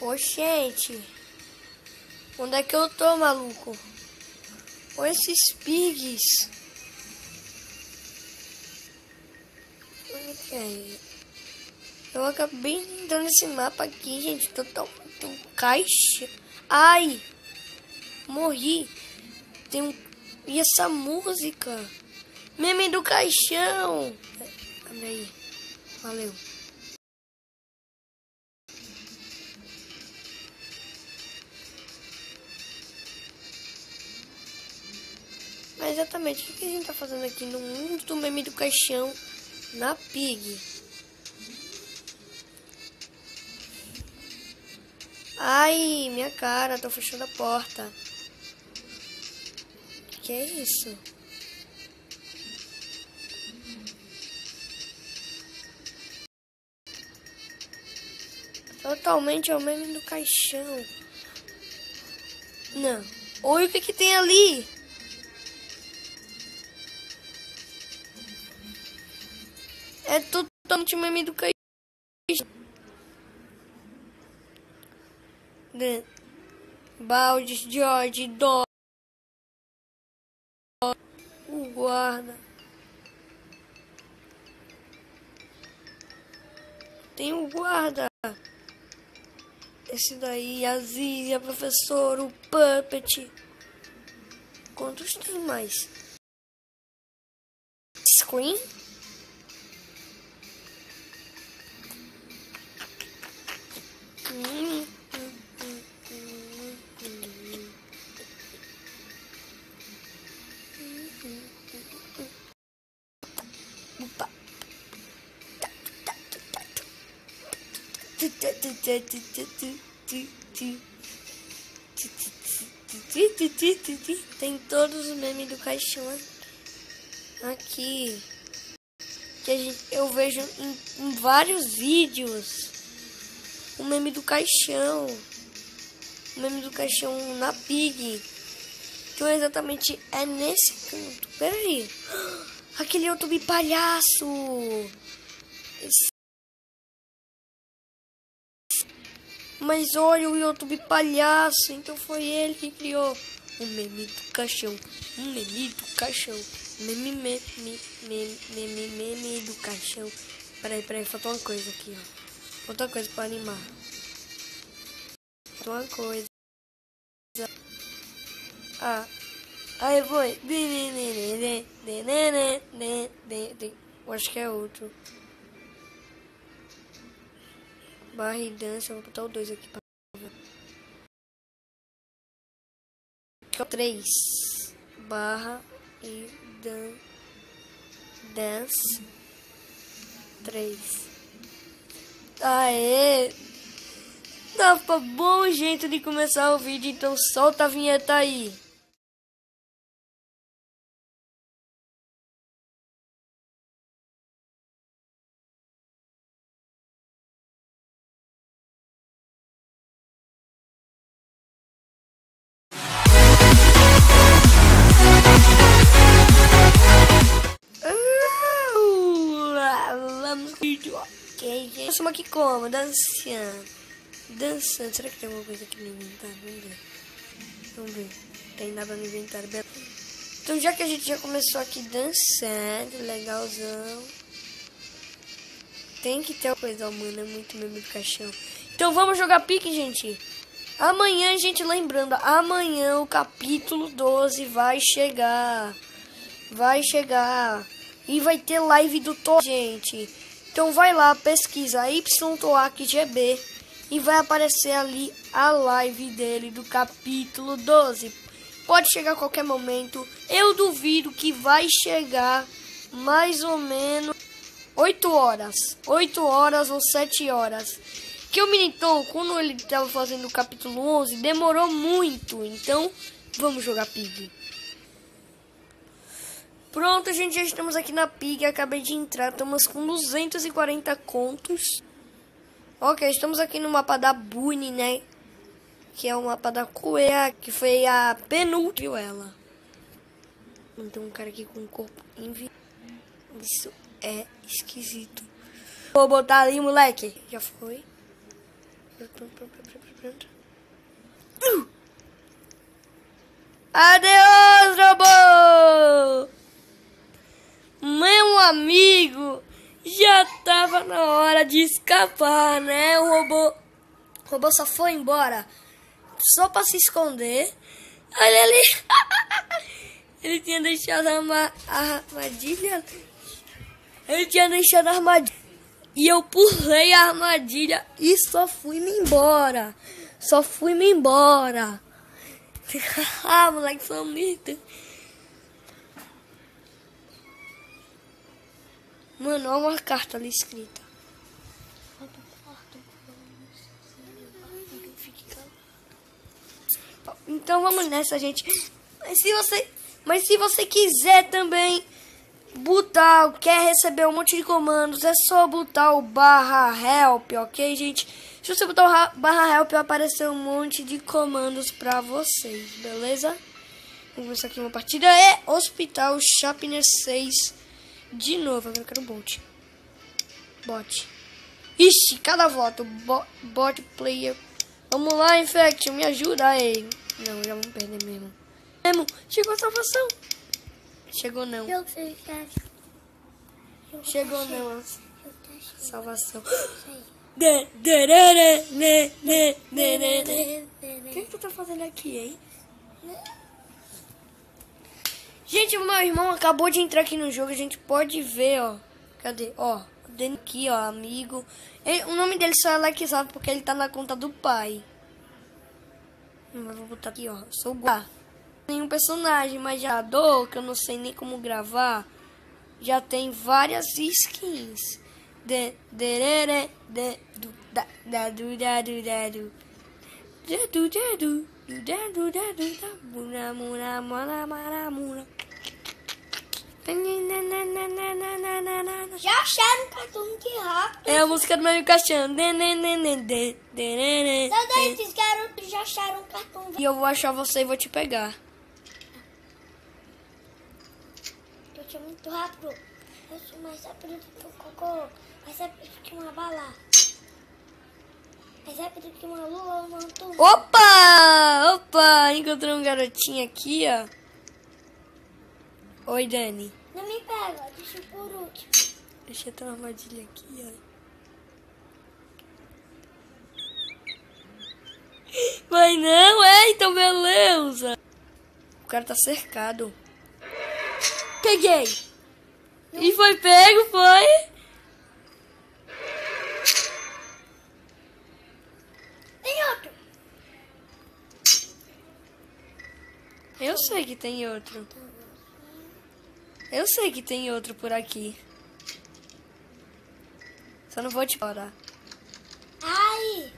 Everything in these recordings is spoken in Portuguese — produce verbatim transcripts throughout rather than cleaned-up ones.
Oxente. Onde é que eu tô, maluco? Olha esses pigs. Onde que é? Eu acabei entrando nesse mapa aqui, gente. Total. Tem um caixa. Ai! Morri. Tem um. E essa música? Meme do caixão. Abre aí. Valeu. Mas exatamente, o que a gente tá fazendo aqui no mundo do meme do caixão na Pig? Ai, minha cara, tô fechando a porta. Que é isso? Totalmente é o meme do caixão. Não. Olha o que que tem ali. É totalmente o meme do caixão. De... Baldes, George, Dó. O guarda. Tem o guarda. Esse daí, a Zizi, a professora, o Puppet. Quantos tem mais? Screen? Hum, hum, hum, hum, hum. Opa. Tem todos os memes do caixão aqui. Que a gente, eu vejo em, em vários vídeos. O meme do caixão. O meme do caixão na Pig. Então exatamente é nesse canto. Pera aí. Aquele YouTube palhaço. Esse... Mas olha o YouTube palhaço. Então foi ele que criou o meme do caixão. O meme do caixão. Meme, meme, meme, meme, meme do caixão. Peraí, peraí, faltou uma coisa aqui, ó. Outra coisa pra animar. Faltou uma coisa. Ah. Aí foi. Eu acho que é outro. Barra e dança. Vou botar o dois aqui pra ver. três. Barra e dan dance. três. Aê! Tava bom jeito de começar o vídeo, então solta a vinheta aí. Vamos vídeo, ok, gente. Estamos aqui como? Dançando. Dançando. Será que tem alguma coisa aqui no inventário? Vamos ver. Vamos ver. Tem nada no inventário. Então já que a gente já começou aqui dançando, legalzão. Tem que ter uma coisa, mano. É muito meme do caixão. Então vamos jogar pique, gente. Amanhã, gente, lembrando, amanhã o capítulo doze vai chegar. Vai chegar. E vai ter live do Tô, gente. Então vai lá, pesquisa Y Toak G B e vai aparecer ali a live dele do capítulo doze. Pode chegar a qualquer momento. Eu duvido que vai chegar mais ou menos oito horas. oito horas ou sete horas. Que o Miniton, quando ele estava fazendo o capítulo onze, demorou muito. Então, vamos jogar Pig. Pronto, gente, já estamos aqui na Pig. Acabei de entrar, estamos com duzentos e quarenta contos. Ok, estamos aqui no mapa da Bunny, né? Que é o mapa da Coelha, que foi a penúltima ela. Tem um cara aqui com um corpo invisível. Isso é esquisito. Vou botar ali, moleque. Já foi. Uh! Adeus, robô! Meu amigo, já tava na hora de escapar, né? O robô, o robô só foi embora só pra se esconder. Olha ali. Ele tinha deixado a, arma, a armadilha. Ele tinha deixado a armadilha. E eu pulei a armadilha e só fui-me embora. Só fui-me embora. Ah, moleque bonito. Mano, olha uma carta ali escrita. Então vamos nessa, gente. Mas se você, mas se você quiser também botar, quer receber um monte de comandos, é só botar o barra help, ok, gente? Se você botar o barra help, vai aparecer um monte de comandos pra vocês, beleza? Vamos começar aqui uma partida. É Hospital Sharpness seis. De novo, agora eu quero bot. Bot. Ixi, cada voto. Bo bot player. Vamos lá, Infection, me ajuda aí. Não, já vamos perder mesmo. Mesmo, chegou a salvação. Chegou não. Eu sei, cara. Eu Chegou achei. não. Eu achei. Salvação. Sei. De, de, de, de, de, de, de, de. O que, que tu tá fazendo aqui, hein? Gente, o meu irmão acabou de entrar aqui no jogo. A gente pode ver, ó. Cadê? Ó, dentro aqui, ó, amigo. Ele, o nome dele só é Alexandre porque ele tá na conta do pai. Eu vou botar aqui, ó. Sou Guá. Nenhum personagem, mas já dou, que eu não sei nem como gravar. Já tem várias skins. De, de, de, de, do, da, da, do, da, do, da, do. Da, do, da, do, do, da, do, da, do, da, mura, mura, mura, mura, mura. Já acharam um cartão que rápido. É a música do meu caixão. Todos esses garotos já acharam um cartão. E eu vou achar você e vou te pegar. Eu tinha muito rápido. Eu sou mais rápido que um cocô. Mais rápido que uma bala. Mais rápido que uma lua ou uma turma. Opa! Opa! Encontrei um garotinho aqui, ó. Oi, Dani. Não me pega, deixa eu por último. Deixa eu ter uma armadilha aqui, ó. Mas não, é, então beleza. O cara tá cercado. Peguei. E foi pego, foi? Tem outro. Eu sei que tem outro. Eu sei que tem outro por aqui. Só não vou te parar. Ai,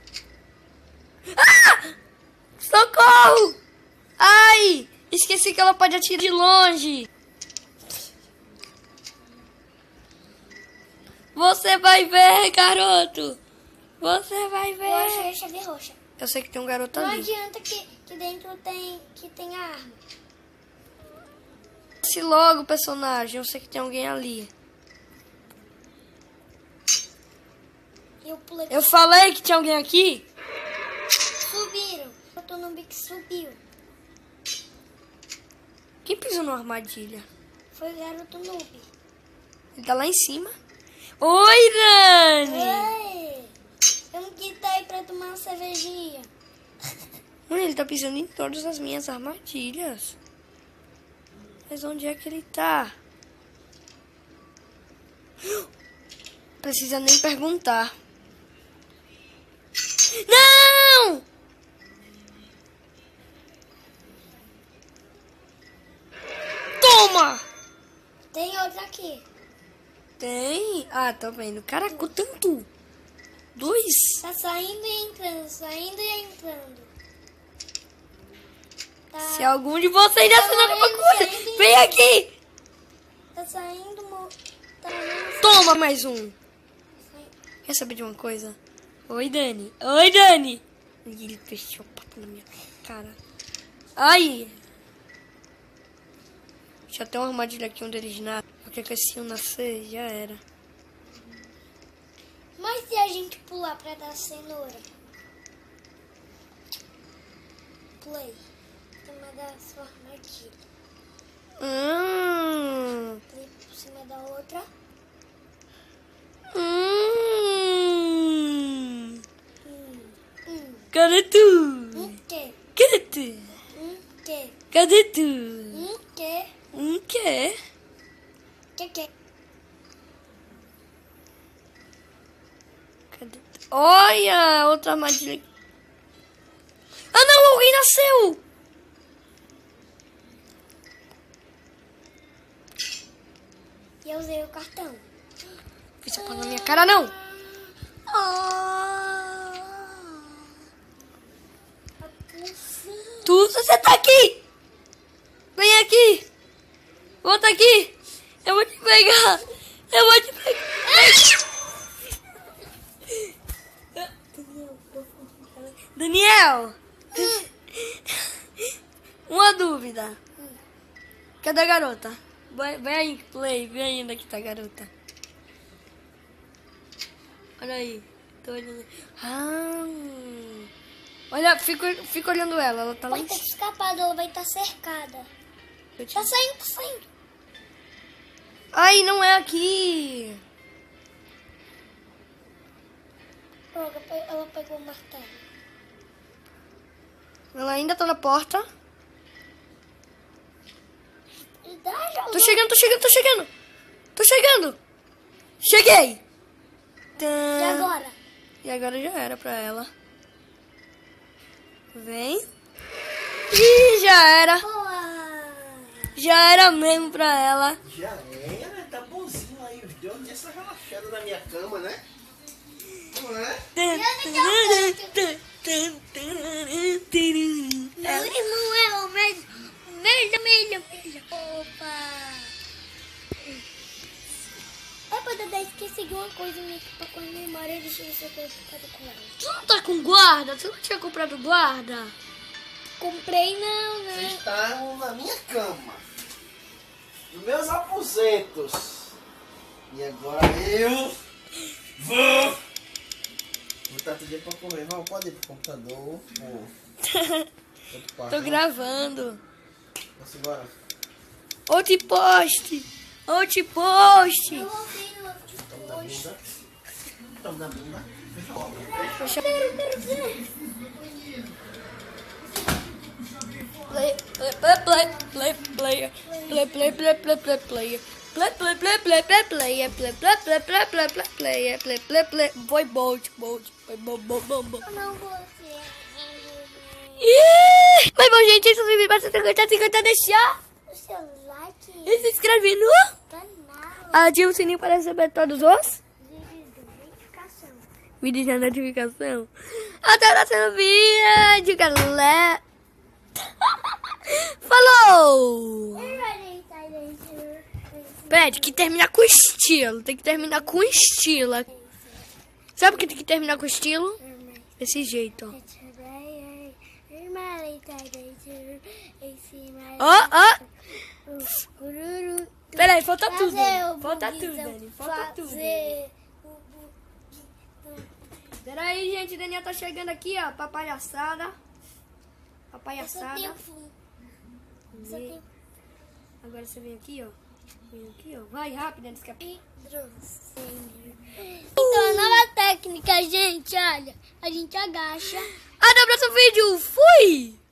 Socorro! Ai! Esqueci que ela pode atirar de longe. Você vai ver, garoto. Você vai eu ver. achei a chave roxa. Eu sei que tem um garoto Não ali. adianta que, que dentro tem, que tem a arma. Se logo, personagem. Eu sei que tem alguém ali. Eu pulei. Eu falei que tinha alguém aqui? Subiram. Eu tô no bico que subiu. Quem pisou numa armadilha? Foi o garoto noob. Ele tá lá em cima. Oi, Dani! Ei, vamos que tá aí pra tomar uma cervejinha. Mano, ele tá pisando em todas as minhas armadilhas. Mas onde é que ele tá? Precisa nem perguntar. Não! Toma! Tem outro aqui. Tem? Ah, tô vendo. Caraca, tanto. Dois. Tá saindo e entrando, saindo e entrando. Tá, Se algum de vocês Tá assinar alguma morrendo, coisa, saindo. vem aqui. tá saindo, mo... tá morrendo, Toma mais um. saindo. Quer saber de uma coisa? Oi, Dani. Oi, Dani. E ele fechou a porta na minha cara. Ai. Já tem uma armadilha aqui onde eles nascem. Porque que se um nascer, já era. Mas se a gente pular pra dar cenoura? play. Em cima da sua armadilha. Hum. Play por cima da outra. Hum. Hum. Hum. Cadê tu? Um quê? Cadê tu? Um quê? Cadê tu? Um quê? Um quê? Que que? Cadê tu? Olha, outra armadilha. Ah não, alguém nasceu! E eu usei o cartão. Isso pôr na minha cara não! Ah. Tu, você tá aqui! Vem aqui! Volta aqui! Eu vou te pegar! Eu vou te pegar! Daniel! Uma dúvida. Cadê a garota? Vai- Vem aí, play. Vem aí onde é que tá a garota. Olha aí. Tô olhando. Ah. Olha, fica, fica olhando ela. Ela tá lá Vai em ter que cima. escapar, ela vai estar cercada. Eu te- Tá saindo, tá saindo. Ai, não é aqui. Ela pe- ela pegou o martelo. Ela ainda tá na porta. E dá, já Tô chegando, tô chegando, tô chegando. Tô chegando. Cheguei. Tã. E agora? E agora já era pra ela. Vem. Ih, já era. Boa! Já era mesmo pra ela. Já era, tá bonzinho aí. Os dois dessa relaxada na minha cama, né? Não é? Meu irmão é o mesmo. Mesmo, mesmo, mesmo. Opa! É pra Dedé esqueci de uma coisa minha que tá com a memória. Deixa eu ver se eu tô ficando com ela. Tu não tá com guarda? Tu não tinha comprado guarda? Comprei não, Vocês né? estão na minha cama. Nos meus aposentos. E agora eu vou botar tudo dia pra correr. Vamos, pode ir pro computador. Ou outro quarto, Tô né? gravando. Vamos embora. Outro poste. Outro poste. Eu ouvi no Tamo na bunda. Tamo na bunda. Fecha logo. Fecha. Quero, quero ver. Play, play, play, play, play, play, play, play, play, play, play, play. Play, play, play, play, play, play, play, play, play, play, play, play, play, play, play, play. Foi bolt, bolt, foi bom, bom, bom, bom. Não você. Ih! Mas bom, gente, isso me basta gostar, se gostar, deixar O seu like e se inscrever no canal ativa o sininho para receber todos os de notificação. vídeos de notificação. Até o próximo vídeo, galera. Falou! Pede que terminar com estilo. Tem que terminar com estilo. Sabe o que tem que terminar com estilo? Desse jeito, ó. Ó, ó. Peraí, falta tudo. Dani. Falta tudo, Dani. Falta tudo. Peraí, gente. Daniel tá chegando aqui, ó. Pra palhaçada. Pra palhaçada. Vem. Agora você vem aqui, ó. Vem aqui, ó. Vai rápido, antes que a... Então, a nova técnica, gente, olha. A gente agacha. Até o próximo vídeo. Fui!